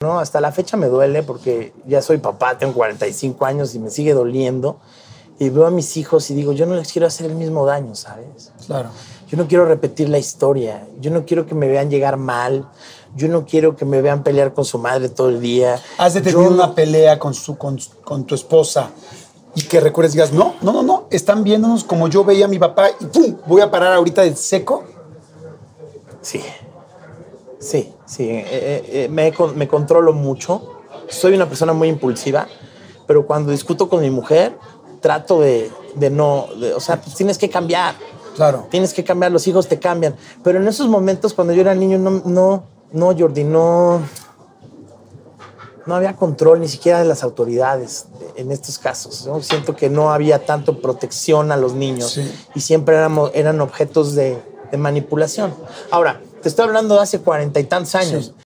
No, hasta la fecha me duele porque ya soy papá, tengo 45 años y me sigue doliendo. Y veo a mis hijos y digo, yo no les quiero hacer el mismo daño, ¿sabes? Claro. Yo no quiero repetir la historia. Yo no quiero que me vean llegar mal. Yo no quiero que me vean pelear con su madre todo el día. ¿Has detenido una pelea con tu esposa y que recuerdes y digas, no, están viéndonos como yo veía a mi papá y ¡pum! Voy a parar ahorita de seco? Sí. Me controlo mucho. Soy una persona muy impulsiva, pero cuando discuto con mi mujer, trato o sea, pues tienes que cambiar. Claro. Tienes que cambiar, los hijos te cambian. Pero en esos momentos, cuando yo era niño, Jordi, no había control ni siquiera de las autoridades en estos casos, ¿no? Siento que no había tanto protección a los niños, sí, y siempre eran objetos de manipulación. Ahora, te estoy hablando de hace 40 y tantos años. Sí.